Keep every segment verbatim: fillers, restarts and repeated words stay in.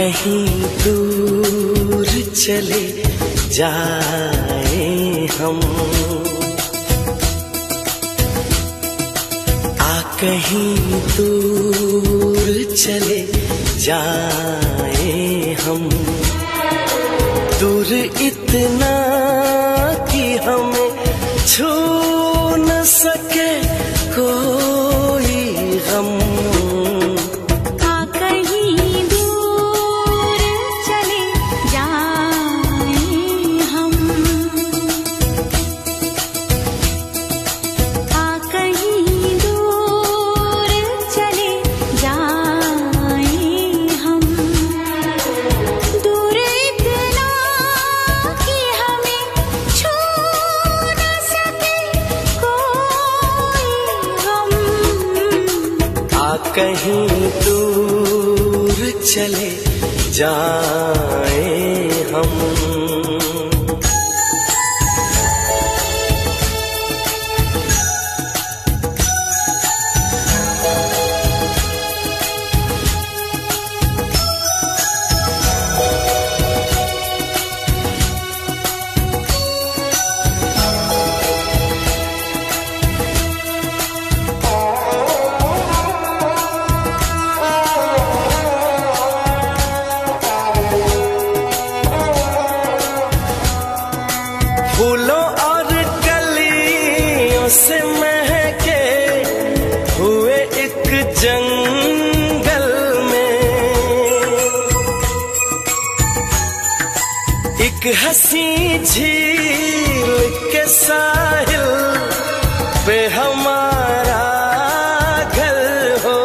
कहीं दूर चले जाए हम, आ कहीं दूर चले जाए हम, दूर इतना कि हमें छू न सके कोई गम। कहीं दूर चले जाए हम। फूलों और कलियों से महके हुए एक जंगल में, एक हंसी झील के साहिल पे हमारा घर हो।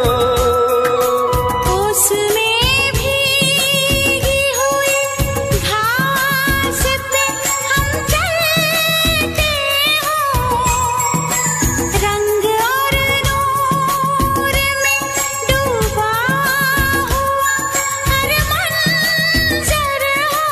उसमें भीगी हुई घास पे हम चलते हो, रंग और नूर में डूबा हुआ हर मंजर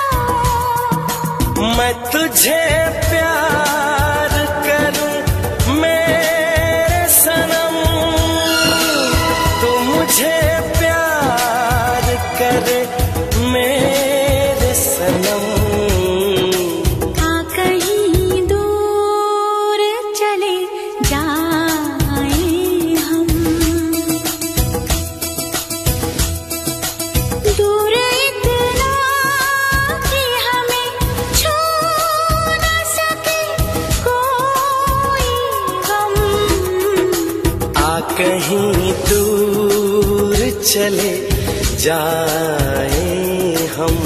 हो। मैं तुझे प्यार करूं मेरे सनम, तू मुझे प्यार करे मेरे सनम। आ कहीं दूर चले जाए हम, दूर इतना कि हमें छू न सके कोई गम। आ कहीं दूर चले जाए हम।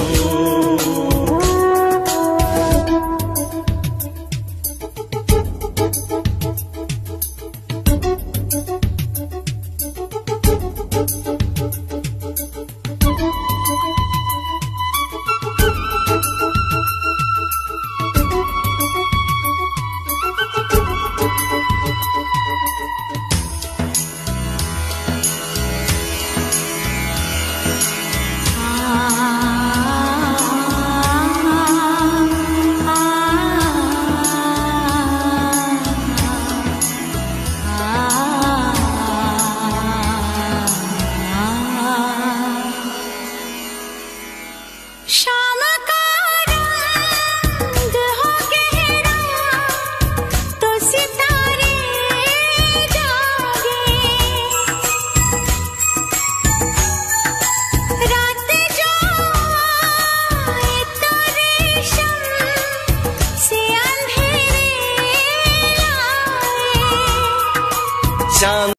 शाम का रंग हो गहरा तो सितारे जागे, रात जो आए तो रेशम से अंधेरे लाए। चांद